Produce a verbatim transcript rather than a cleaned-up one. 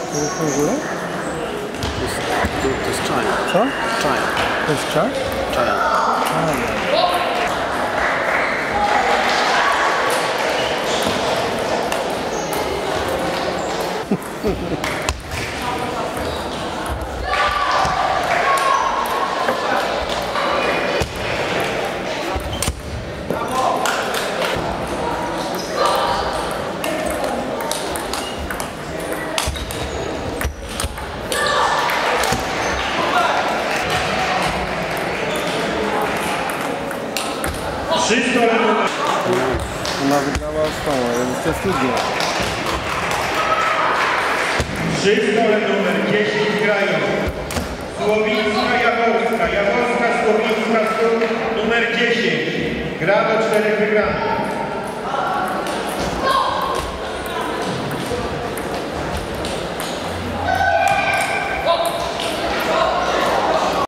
To jest górę? To jest, to, to jest czaja. Co? Czaja. To jest czaj? Czaja. Ona wygrała z tą, ale to studia. Szystole numer dziesięć grają. Słowińska, Jaworska, Jaworska, Słowińska, numer dziesięć. Gra do czterech wygranych.